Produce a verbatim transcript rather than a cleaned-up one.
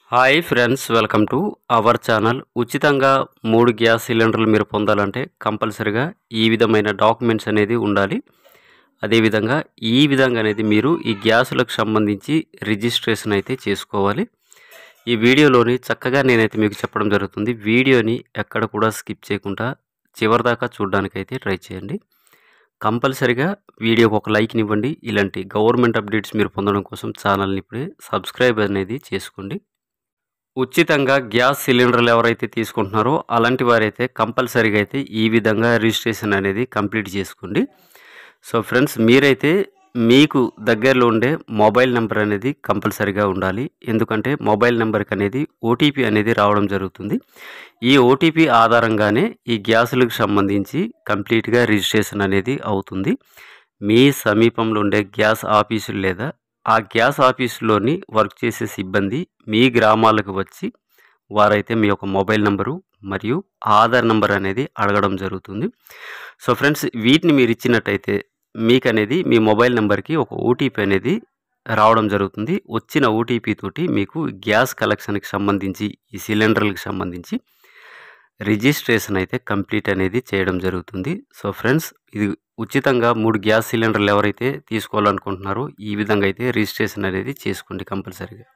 Hi friends, welcome to our channel. ఉచితంగా మూడు gas సిలిండర్లు మీరు పొందాలంటే కంపల్సరిగా ఈ విధమైన డాక్యుమెంట్స్ అనేది ఉండాలి. అదేవిధంగా ఈ విధంగా అనేది మీరు ఈ గ్యాసులకు సంబంధించి రిజిస్ట్రేషన్ అయితే చేసుకోవాలి. ఈ వీడియోలోని చక్కగా నేనైతే మీకు చెప్పడం జరుగుతుంది. వీడియోని ఎక్కడ కూడా స్కిప్ చేయకుండా చివరిదాకా చూడడానికైతే ట్రై చేయండి. కంపల్సరిగా వీడియోకి ఒక లైక్ని ఇవ్వండి. ఇలాంటి గవర్నమెంట్ అప్డేట్స్ మీరు పొందడం కోసం ఛానల్ని ఇప్పుడే సబ్స్క్రైబ్ అనేది చేసుకోండి. ఉచితంగా గ్యాస్ సిలిండర్లు ఎవరైతే తీసుకుంటున్నారో అలాంటి వారైతే కంపల్సరీగా అయితే ఈ విధంగా రిజిస్ట్రేషన్ అనేది కంప్లీట్ చేసుకోండి. సో ఫ్రెండ్స్, మీరైతే మీకు దగ్గరలో ఉండే మొబైల్ నెంబర్ అనేది కంపల్సరీగా ఉండాలి. ఎందుకంటే మొబైల్ నెంబర్కి అనేది ఓటీపీ అనేది రావడం జరుగుతుంది. ఈ ఓటీపీ ఆధారంగానే ఈ గ్యాసులకు సంబంధించి కంప్లీట్గా రిజిస్ట్రేషన్ అనేది అవుతుంది. మీ సమీపంలో ఉండే గ్యాస్ ఆఫీసులు లేదా ఆ గ్యాస్ ఆఫీసులోని వర్క్ చేసే సిబ్బంది మీ గ్రామాలకు వచ్చి వారైతే మీ యొక్క మొబైల్ నెంబరు మరియు ఆధార్ నెంబర్ అనేది అడగడం జరుగుతుంది. సో ఫ్రెండ్స్, వీటిని మీరు ఇచ్చినట్టయితే మీకు అనేది మీ మొబైల్ నెంబర్కి ఒక ఓటీపీ అనేది రావడం జరుగుతుంది. వచ్చిన ఓటీపీ తోటి మీకు గ్యాస్ కలెక్షన్కి సంబంధించి ఈ సిలిండర్లకు సంబంధించి రిజిస్ట్రేషన్ అయితే కంప్లీట్ అనేది చేయడం జరుగుతుంది. సో ఫ్రెండ్స్, ఇది ఉచితంగా మూడు గ్యాస్ సిలిండర్లు ఎవరైతే తీసుకోవాలనుకుంటున్నారో ఈ విధంగా అయితే రిజిస్ట్రేషన్ అనేది చేసుకోండి కంపల్సరీగా.